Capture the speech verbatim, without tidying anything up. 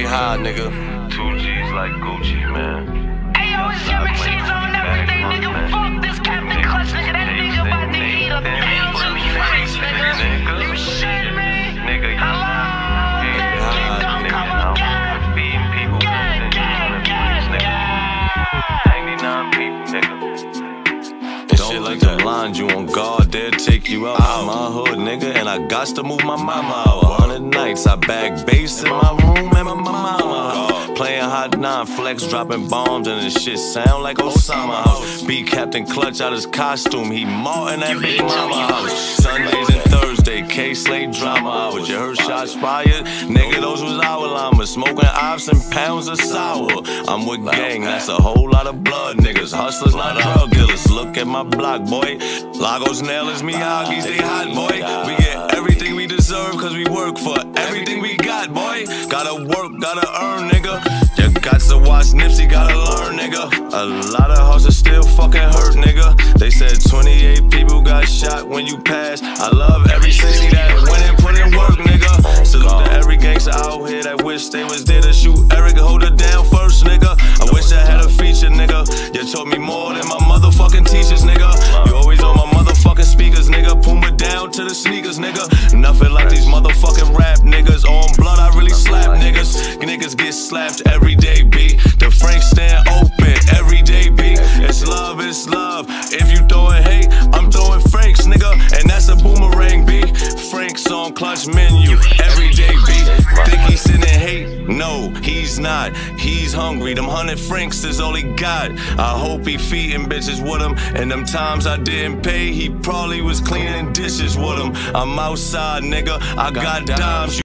high, nigga. Two G's like Gucci, man. Ayo, it's your machines on everything, nigga. Fuck this Captain Clutch, nigga. That nigga about to eat a thousand face, nigga. You shit me? Nigga, you Hello? nigga, Don't come I'm again. feeding people. Gang, gang, gang, ninety-nine people, nigga. And shit like them lines, you on guard, they'll take you out. I'm my hood, nigga, and I got to move my mama out. A hundred nights, I bag bass in my room and my mama house. Playing hot nine, flex, dropping bombs, and this shit sound like Osama House. Beat Captain Clutch out his costume, he Martin at Big Mama House. Sundays and Thursday, K-Slate drama hours. You heard shots fired? Nigga, those was our llamas. Smoking ops and pounds of sour. I'm with gang, that's a whole lot of blood, niggas. Hustlers, not drug dealers. Look at my block, boy. Lagos, Nailers, Miyagi's, they hot, boy. We get everything we deserve, cause we work for everything we got, boy. Gotta work, gotta earn, nigga. You got to watch Nipsey, gotta learn, nigga. A lot of hustlers still fucking hurt, nigga. They said twenty-eight people got shot when you passed. I love every city that went and put in work, nigga. Salute to every gangster out here that wish they was there to shoot Eric. Hold it down first, nigga. I wish I had a feature, nigga. You taught me more than my motherfucking teachers, nigga. You always on my motherfucking speakers, nigga. Puma down to the sneakers, nigga. Nothing like these motherfucking rap niggas. On blood, I really slap niggas. Niggas get slapped every day, B. The Frank stand open every day, B. It's love, it's love. If you throwing hate, I'm throwing Franks, nigga. And that's a boomerang, B. Frank's on Clutch menu every day, B. Think he's sitting hate? No, he's not. He's hungry. Them hundred Franks is all he got. I hope he feeding bitches with him. And them times I didn't pay, he probably was cleaning dishes with him. I'm outside, nigga. I got dimes.